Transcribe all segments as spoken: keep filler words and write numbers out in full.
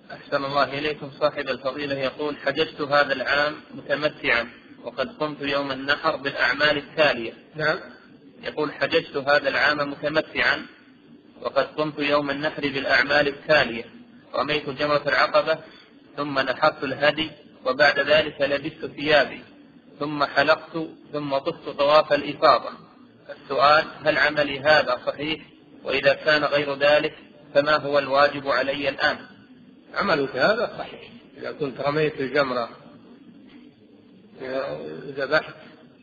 أحسن الله إليكم. صاحب الفضيلة يقول: حججت هذا العام متمتعا وقد قمت يوم النحر بالأعمال التالية. نعم. يقول: حججت هذا العام متمتعا وقد قمت يوم النحر بالأعمال التالية: رميت جمرة العقبة، ثم نحرت الهدي، وبعد ذلك لبست ثيابي، ثم حلقت، ثم طفت طواف الإفاضة. السؤال: هل عملي هذا صحيح؟ وإذا كان غير ذلك فما هو الواجب علي الآن؟ عملك هذا صحيح إذا كنت رميت الجمرة وذبحت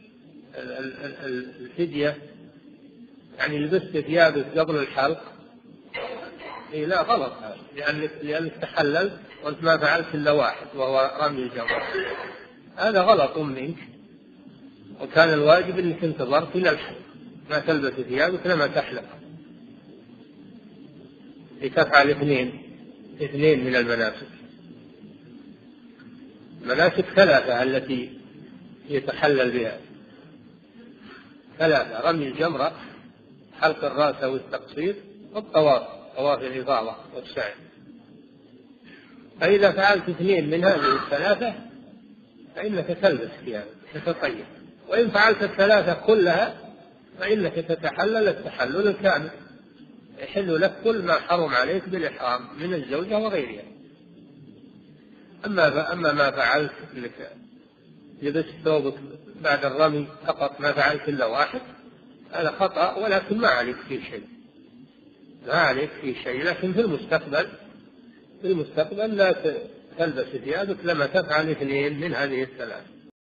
الفدية، يعني لبست ثيابك قبل الحلق. إيه لا، غلط هذا، لأنك, لأنك تحللت وأنت ما فعلت إلا واحد وهو رمي الجمرة. هذا غلط منك، وكان الواجب أنك انتظرت إلى الحلق، ما تلبس ثيابك لما تحلق، لتفعل اثنين اثنين من المناسك. مناسك ثلاثة التي يتحلل بها، ثلاثة: رمي الجمرة، حلق الرأس والتقصير، والطواف، طواف الإفاضة والسعي. فإذا فعلت اثنين من هذه الثلاثة فإنك تلبس فيها تتطيب، وإن فعلت الثلاثة كلها فإنك تتحلل التحلل الكامل، يحل لك كل ما حرم عليك بالإحرام من الزوجة وغيرها. أما أما ما فعلت لك لبست ثوبك بعد الرمي فقط، ما فعلت إلا واحد، هذا خطأ، ولكن ما عليك فيه شيء، ما عليك فيه شيء. لكن في المستقبل في المستقبل لا تلبس ثيابك لما تفعل اثنين من هذه الثلاث.